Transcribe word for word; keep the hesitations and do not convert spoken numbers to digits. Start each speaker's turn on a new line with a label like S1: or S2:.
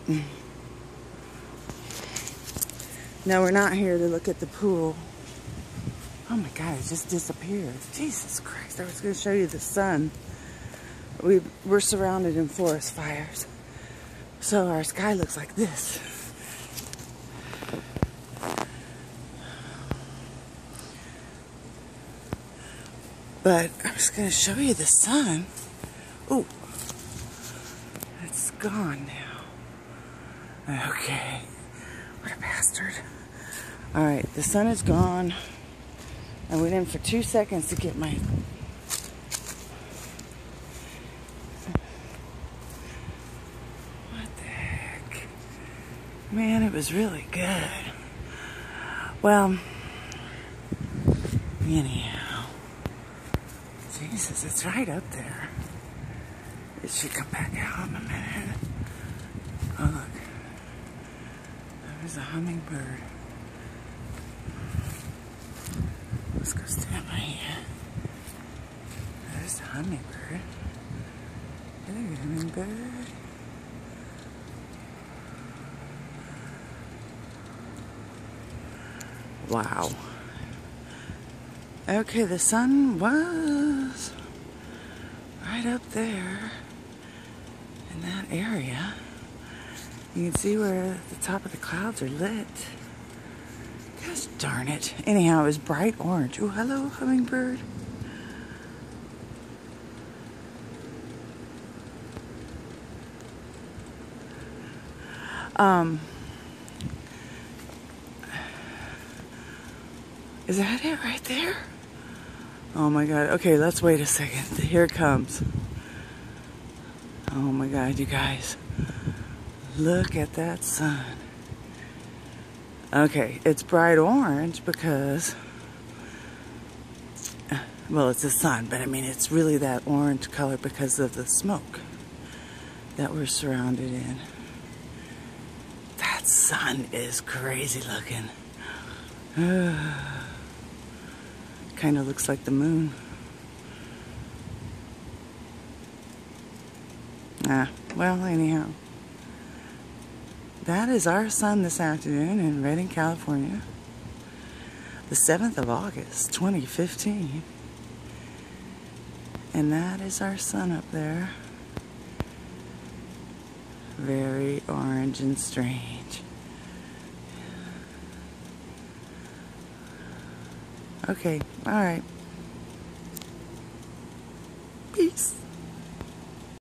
S1: No, we're not here to look at the pool. Oh my God, it just disappeared. Jesus Christ, I was going to show you the sun. We, we're surrounded in forest fires. So our sky looks like this. But I was going to show you the sun. Ooh, it's gone now. Okay, what a bastard. All right, the sun is gone. I went in for two seconds to get my... What the heck? Man, it was really good. Well, anyhow. Jesus, it's right up there. It should come back out in a minute. Oh, look. There's a hummingbird. Let's go stand right here. There's the hummingbird. Hello, hummingbird. Wow. Okay, the sun was right up there in that area. You can see where the top of the clouds are lit. Gosh darn it. Anyhow, it was bright orange. Oh, hello, hummingbird. Um, is that it right there? Oh my God. Okay, let's wait a second. Here it comes. Oh my God, you guys. Look at that sun. Okay, it's bright orange because, well, it's the sun, but I mean, it's really that orange color because of the smoke that we're surrounded in. That sun is crazy looking. Kind of looks like the moon. Ah, well, anyhow. That is our sun this afternoon in Redding, California. The seventh of August, twenty fifteen. And that is our sun up there. Very orange and strange. Okay, all right. Peace.